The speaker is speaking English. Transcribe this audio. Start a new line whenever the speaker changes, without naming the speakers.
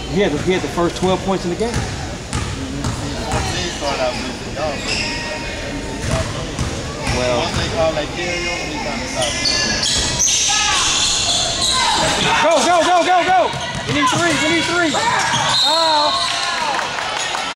He had the first 12 points in the game. Well,
once they call that carry over, he kind of stopped.
go! We need three. Foul.